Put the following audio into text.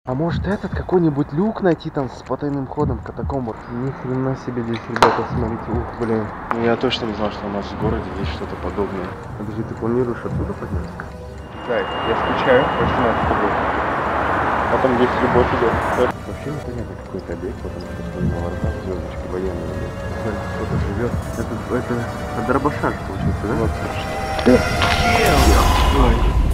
А может этот какой-нибудь люк найти там с потайным ходом, катакомбах? Ни хрена себе здесь, ребята, смотрите, ух, блин. Я точно не знал, что у нас в городе есть что-то подобное. Подожди, ты планируешь оттуда подняться? Так, я скучаю, очень надо с тобой. Потом здесь любовь идет. Вообще непонятно какой-то объект, потому что смотри, на воротах звездочки военные. Смотри, кто-то живет. Это от дробаша получается, да? Вот, слушай. Ой.